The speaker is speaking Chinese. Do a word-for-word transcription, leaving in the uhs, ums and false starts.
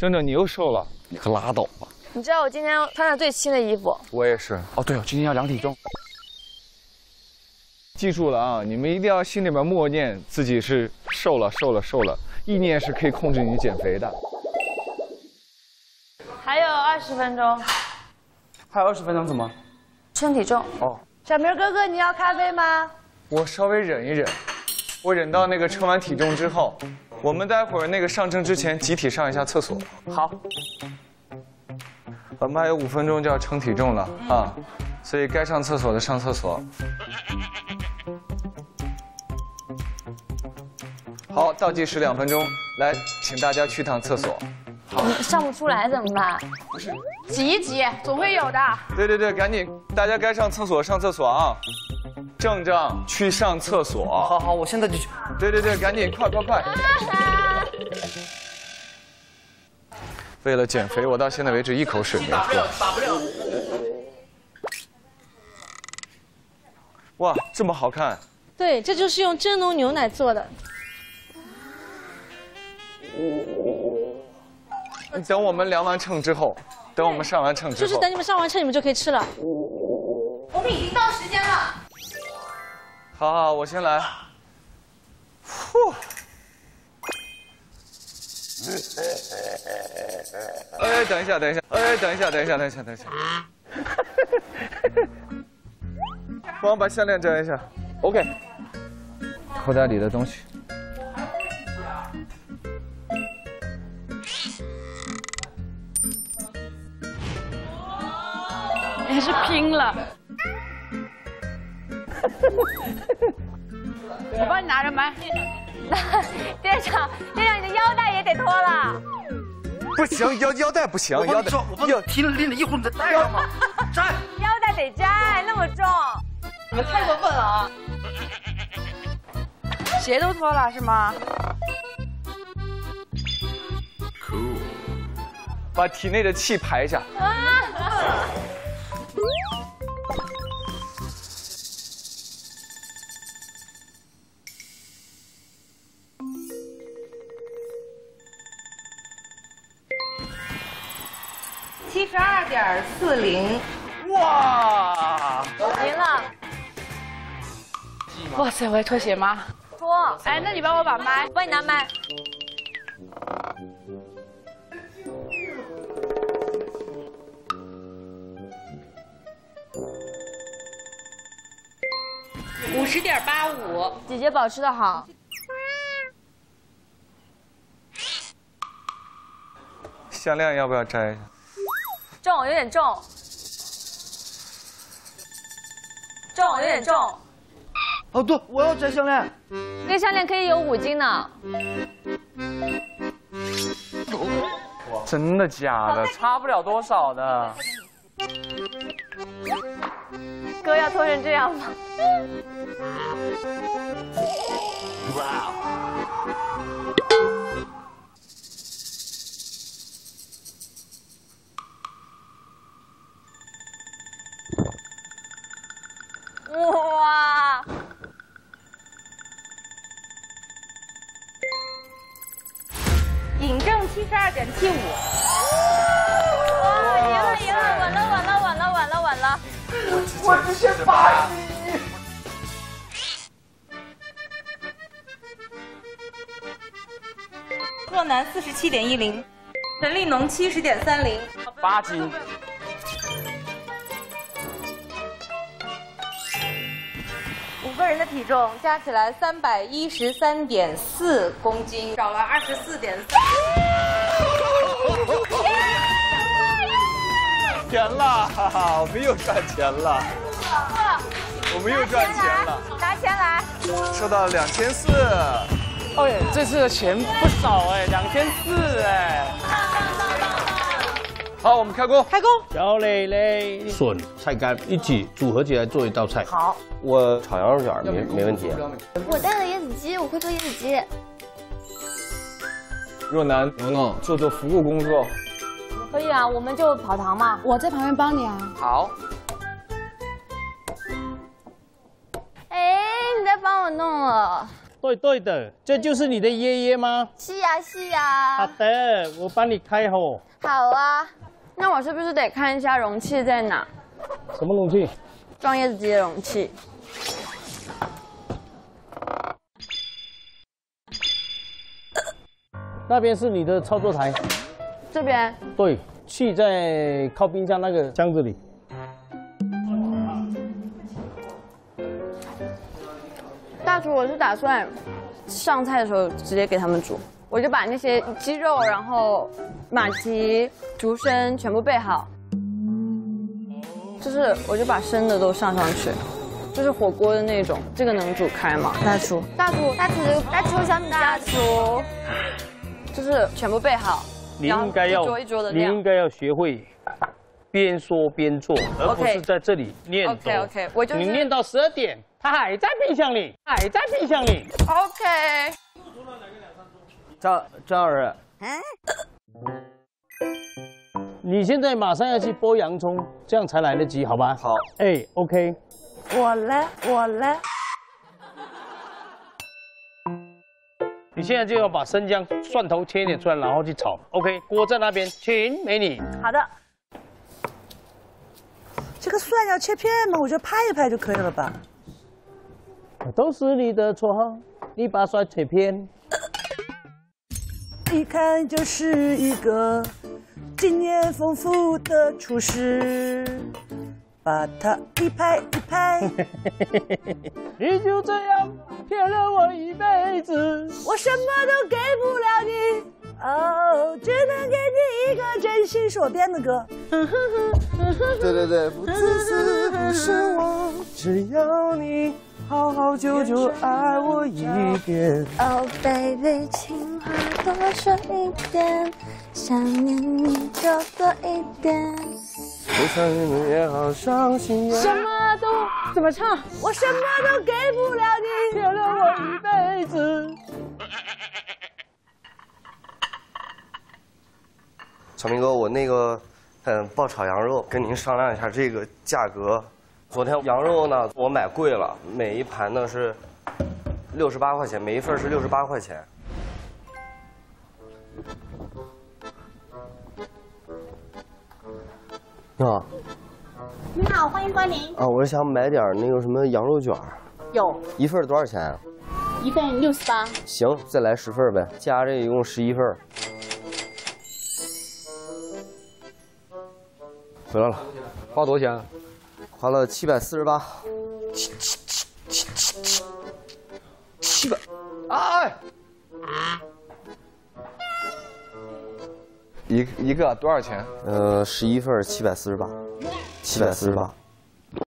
真的，你又瘦了， 你可拉倒吧！ 你知道我今天穿的最轻的衣服？ 我也是。 哦，对哦，今天要量体重。 记住了啊，你们一定要心里面默念自己是瘦了、瘦了、瘦了，意念是可以控制你减肥的。 还有二十分钟。 还有二十分钟怎么？ 称体重。 哦。 小明哥哥，你要咖啡吗？ 我稍微忍一忍，我忍到那个称完体重之后，我们待会儿那个上称之前集体上一下厕所。 好。 我们还有五分钟就要称体重了啊，所以该上厕所的上厕所。好，倒计时两分钟，来，请大家去趟厕所。 好，上不出来怎么办？ 不是， 挤一挤，总会有的。 对对对，赶紧，大家该上厕所上厕所啊！正正去上厕所。 好好，我现在就去。 对对对，赶紧，快快快！为了减肥，我到现在为止一口水没喝。 打不了，打不了。 哇，这么好看！ 对，这就是用真浓牛奶做的。 等我们量完秤之后，等我们上完秤之后， 就是等你们上完秤，你们就可以吃了。 我们已经到时间了。 好好，我先来。呼。哎，等一下，等一下，哎，等一下，等一下，等一下，等一下。帮我把项链摘一下。OK。口袋里的东西。 你是拼了。我帮你拿着麦。 店长，店长，你的腰带也得脱了。 不行，腰腰带不行，腰带。 我帮你提了拎了，一会儿你再戴上嘛。摘。 腰带得摘，那么重。 你们太过分了啊！鞋都脱了是吗？ 把体内的气排一下。 七十二点四零。 哇！ 赢了。 哇塞，我要脱鞋吗？ 脱。 哎，那你帮我把麦， 帮你拿麦。 五十点八五， 姐姐保持的好。 项链要不要摘一下？ 重，有点重。重，有点重。 哦，对，我要摘项链。 这个项链可以有五斤呢。 真的假的？差不了多少的。 哥要脱成这样吗？ 哇！ 哇！ 尹正七十二点七五。 哇，赢了赢了，稳了稳了稳了稳了稳了。 我之前八十。 贺南四十七点一零，陈立农七十点三零， 八斤。 五个人的体重加起来三百一十三点四公斤，少了二十四点四。 钱了，哈哈，我们又赚钱了。我们又赚钱了。 拿钱来。 收到两千四。 哎，这次的钱不少哎，两千四哎。 好，我们开工。 开工。 小蕾蕾、笋、菜干一起组合起来做一道菜。 好。 我炒羊肉卷没没问题。 我带了椰子鸡，我会做椰子鸡。 若楠、农农做做服务工作。 可以啊，我们就跑堂嘛。 我在旁边帮你啊。 好。 哎，你在帮我弄了。 对对的，这就是你的爷爷吗？ 是呀是呀。 好的，我帮你开吼。 好啊。 那我是不是得看一下容器在哪？ 什么容器？ 装椰子鸡的容器。 那边是你的操作台。 这边。 对，气在靠冰箱那个箱子里。 大厨，我是打算上菜的时候直接给他们煮，我就把那些鸡肉，然后马蹄、竹荪全部备好，就是我就把生的都上上去，就是火锅的那种，这个能煮开吗？大厨，大厨， 大厨，大厨，小米大厨，就是全部备好， 你应该要， 一桌一桌的你应该要学会边说边做，而不是在这里念叨。 OK OK， 我就是你念到十二点。 它还在冰箱里，还在冰箱里。 OK。 张张老师，你现在马上要去剥洋葱，这样才来得及，好吧？ 好。 哎 ，OK。 我来，我来。 你现在就要把生姜、蒜头切一点出来，然后去炒。OK， 锅在那边，请美女。 好的。 这个蒜要切片吗？我觉得拍一拍就可以了吧。 都是你的错，你把蒜切片。 一看就是一个经验丰富的厨师，把它一拍一拍。 你就这样骗了我一辈子， 我什么都给不了你，哦，只能给你一个真心所编的歌。 对对对，不自私不奢望，只要你。 好好久久爱我一遍。 Oh baby， 情话多说一点，想念你就多一点。 我想你也好伤心呀。 什么都怎么唱？ 我什么都给不了你， 骗了我一辈子。 小明哥，我那个嗯爆炒羊肉，跟您商量一下这个价格。 昨天羊肉呢，我买贵了，每一盘呢是六十八块钱，每一份是六十八块钱。你好。 你好，欢迎光临。 啊，我是想买点那个什么羊肉卷。 有。 一份多少钱啊？ 一份六十八。 行，再来十份呗，加这一共十一份。回来了，花多少钱？ 花了七百四十八，七七七七七七七百，哎， 一一个多少钱？ 呃，十一份七百四十八，七百四十八。